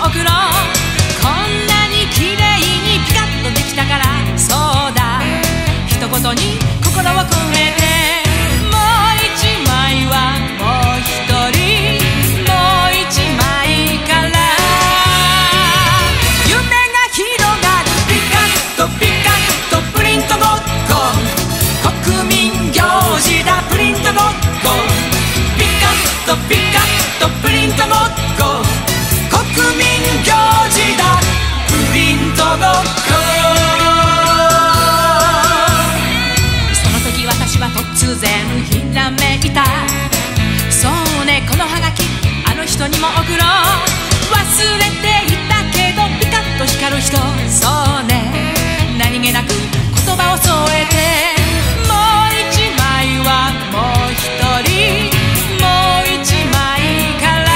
送ろう。こんなに綺麗にピカッとできたから、そうだ、一言に心を込めて。もう一枚はもう一人、もう一枚から夢が広がる。ピカッとピカッとプリントごっこ、国民行事だプリントごっこ。ピカッとピカッとプリントごっこ、国民行事だプリントごっこ。その時私は突然ひらめいた。そうね、このハガキあの人にも送ろう。忘れていたけどピカッと光る人、そうね、何気なく言葉を添えて。もう一枚はもう一人、もう一枚から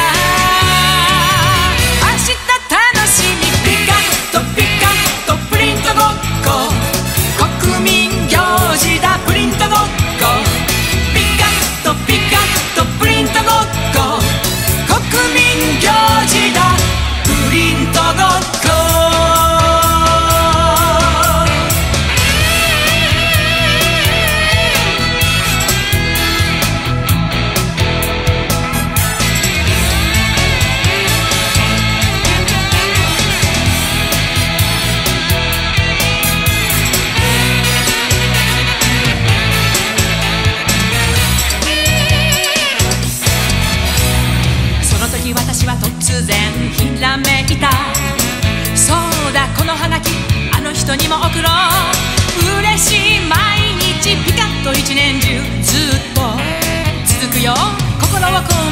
明日楽しみ。ピカッとピカッとプリントごっこ、国民行事だプリントごっこ。ピカッとピカッとプリントごっこ、国民行事だプリントごっこ。私は突然ひらめいた。そうだ、このハガキあの人にも送ろう。嬉しい毎日ピカッと一年中ずっと続くよ、心を込めて。